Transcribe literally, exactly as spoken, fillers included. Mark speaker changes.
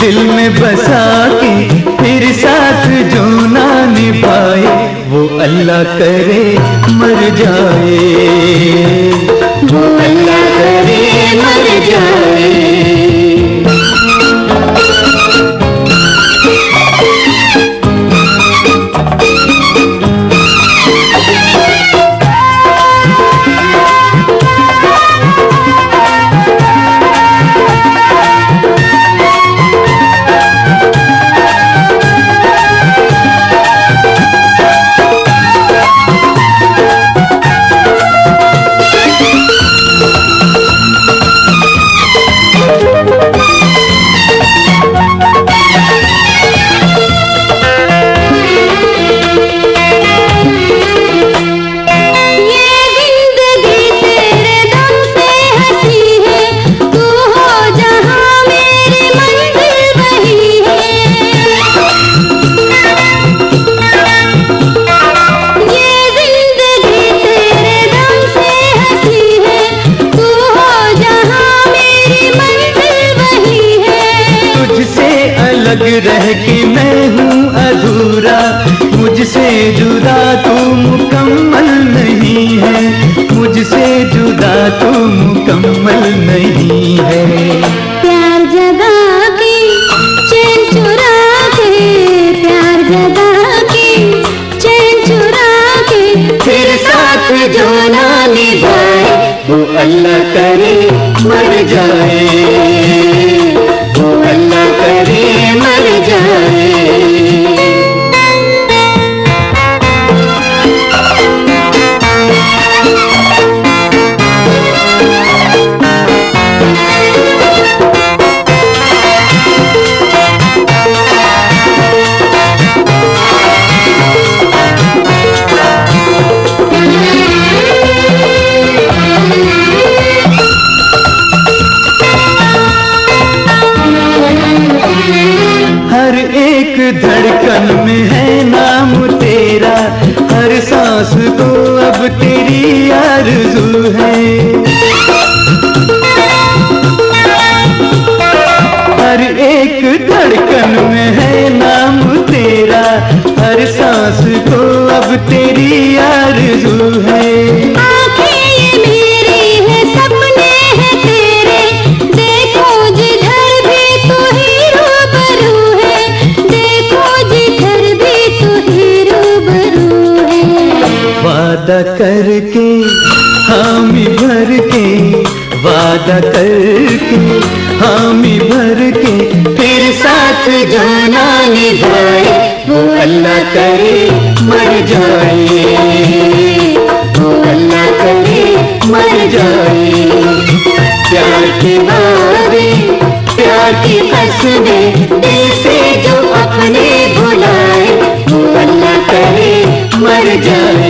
Speaker 1: दिल में बसा के फिर साथ जो ना निभाए वो अल्लाह करे मर जाए, वो अल्लाह करे मर जाए। अलग रह के मैं हूँ अधूरा, मुझसे जुदा तू मुकम्मल नहीं है, मुझसे जुदा तू मुकम्मल नहीं है।
Speaker 2: प्यार जगा के चैन चुरा के, प्यार जगा के चैन चुरा के फिर साथ जो ना निभाए
Speaker 1: वो अल्लाह करे मर जाए, वो अल्लाह करे मर जाए। हर एक धड़कन में है नाम तेरा, हर सांस को अब तेरी आरज़ू है। हर एक धड़कन में है नाम तेरा, हर सांस को अब तेरी आरज़ू है। वादा करके हामी भर के, वादा करके हामी भर के फिर साथ जो ना निभाए वो अल्लाह करे मर जाए, वो अल्लाह करे मर जाए। प्यार की बातें प्यार की कसमें दिल से जो अपने भुलाए वो अल्लाह करे मर जाए।